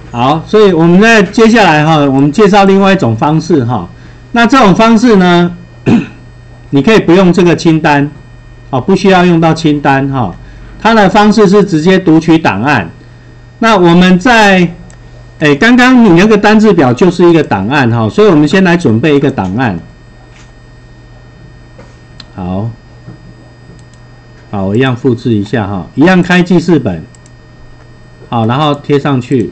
好，所以我们接下来哈，我们介绍另外一种方式哈。那这种方式呢，你可以不用这个清单，哦，不需要用到清单哈。它的方式是直接读取档案。那我们在刚刚你那个单字表就是一个档案哈，所以我们先来准备一个档案。好，我一样复制一下哈，一样开记事本，好，然后贴上去。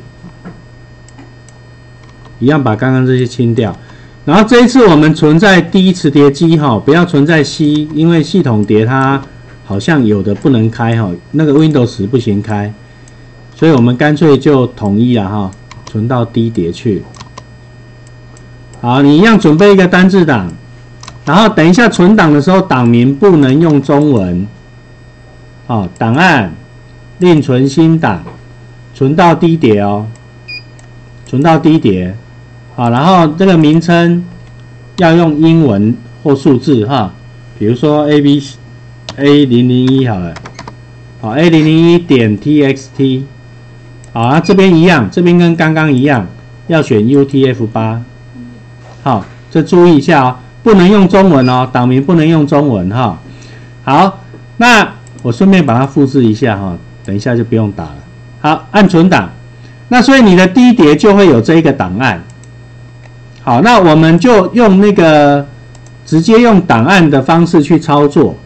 一样把刚刚这些清掉，然后这一次我们存在第一磁碟机哈，不要存在 C， 因为系统碟它好像有的不能开哈，那个 Windows 不行开，所以我们干脆就统一了哈，存到 D 碟去。好，你一样准备一个单字档，然后等一下存档的时候，档名不能用中文。好，档案另存新档，存到 D 碟哦，存到 D 碟。好，然后这个名称要用英文或数字哈，比如说 A001 好了，好 A001 点 TXT， 好，那这边一样，这边跟刚刚一样，要选 UTF-8， 好，这注意一下哦，不能用中文哦，档名不能用中文哈。好，那我顺便把它复制一下哈，等一下就不用打了。好，按存档，那所以你的第一碟就会有这一个档案。好，那我们就用那个直接用档案的方式去操作。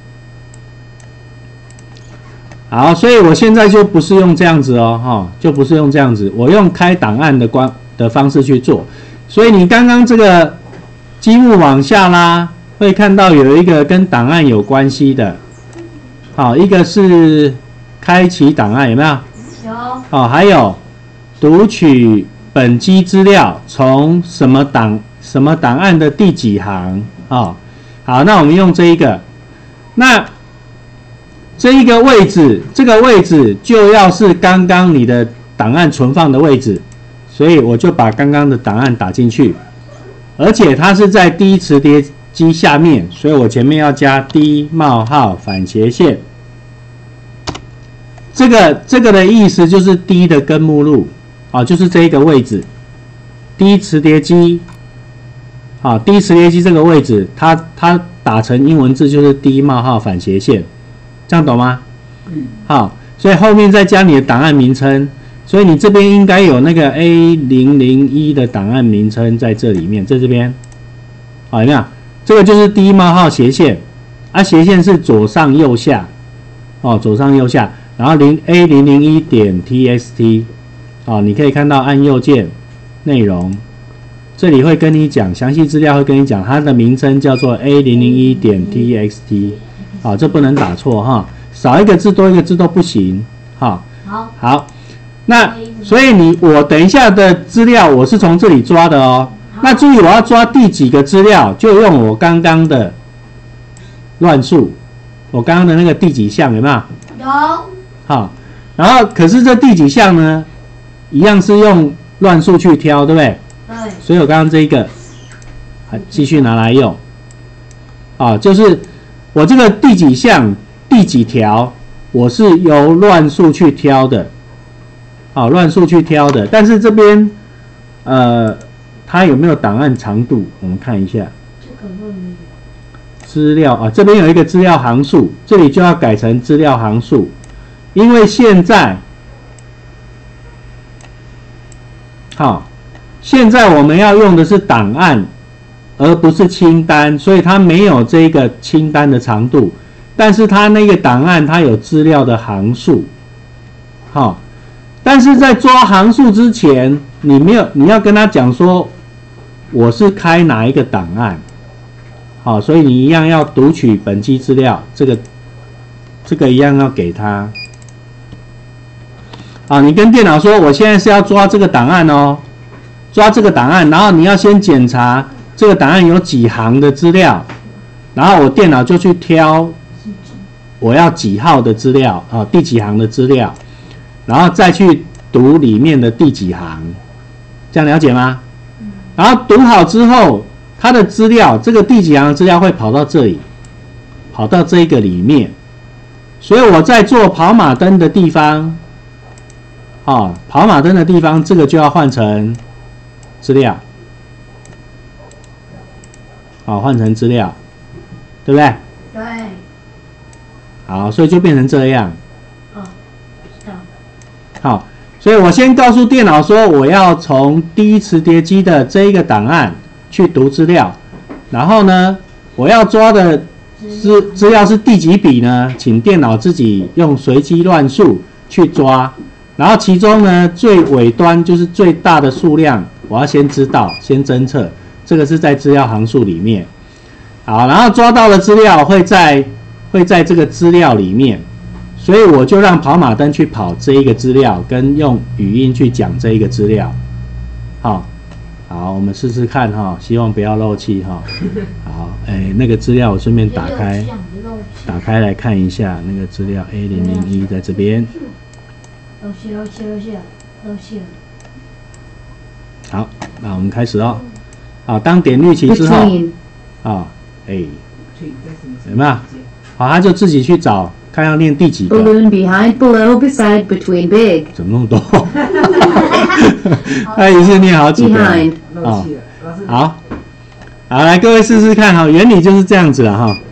好，所以我现在就不是用这样子哦，就不是用这样子，我用开档案的方式去做。所以你刚刚这个积木往下拉，会看到有一个跟档案有关系的。好，一个是开启档案，有没有？有。好，还有读取本机资料从什么档案的第几行啊？好，那我们用这一个，那这一个位置，这个位置就要是刚刚你的档案存放的位置，所以我就把刚刚的档案打进去，而且它是在第一磁碟机下面，所以我前面要加 D 冒号反斜线。这个的意思就是 D 的根目录。啊，就是这一个位置，第一磁碟机，啊，第一磁碟机这个位置，它打成英文字就是 D 冒号反斜线，这样懂吗？好，所以后面再加你的档案名称，所以你这边应该有那个 A001 的档案名称在这里面，在这边，好，有没有？这个就是 D 冒号斜线，啊，斜线是左上右下，哦，左上右下，然后A001 点 TXT。好，你可以看到按右键内容，这里会跟你讲详细资料，会跟你讲它的名称叫做 A001 点 TXT。好，这不能打错哈，少一个字多一个字都不行。好，好，那所以我等一下的资料我是从这里抓的哦。那注意我要抓第几个资料，就用我刚刚的乱数，我刚刚的那个第几项有没有？有。好，然后可是这第几项呢？一样是用乱数去挑，对不对？对。所以我刚刚这一个，继续拿来用。啊，就是我这个第几项、第几条，我是由乱数去挑的。好，乱数去挑的。但是这边，它有没有档案长度？我们看一下。这个没有。资料啊，这边有一个资料行数，这里就要改成资料行数，因为现在。好，现在我们要用的是档案，而不是清单，所以它没有这个清单的长度，但是它那个档案它有资料的行数。好，但是在抓行数之前，你要跟他讲说我是开哪一个档案。好，所以你一样要读取本机资料，这个一样要给他。啊，你跟电脑说，我现在是要抓这个档案哦，抓这个档案，然后你要先检查这个档案有几行的资料，然后我电脑就去挑我要几号的资料啊，第几行的资料，然后再去读里面的第几行，这样了解吗？然后读好之后，它的资料这个第几行的资料会跑到这里，跑到这个里面，所以我在做跑马灯的地方。 跑马灯的地方，这个就要换成资料，换成资料，对不对？ 对。 好，所以就变成这样。 哦，知道。 好，所以我先告诉电脑说，我要从第一磁碟机的这一个档案去读资料，然后呢，我要抓的资料是第几笔呢？请电脑自己用随机乱数去抓，然后其中呢最尾端就是最大的数量，我要先知道，先侦测，这个是在资料函数里面。好，然后抓到的资料会在这个资料里面，所以我就让跑马灯去跑这一个资料，跟用语音去讲这一个资料。好，我们试试看哈，希望不要漏气哈。好，那个资料我顺便打开来看一下，那个资料 A001在这边。 漏气了。 好，那我们开始哦。好，当点绿旗之后，有没有？好，他就自己去找，看要念第几个。 Balloon behind, below, beside, between, big。 怎么那么多？他一次念好几个。 Behind。 好，来各位试试看哈，原理就是这样子了哈。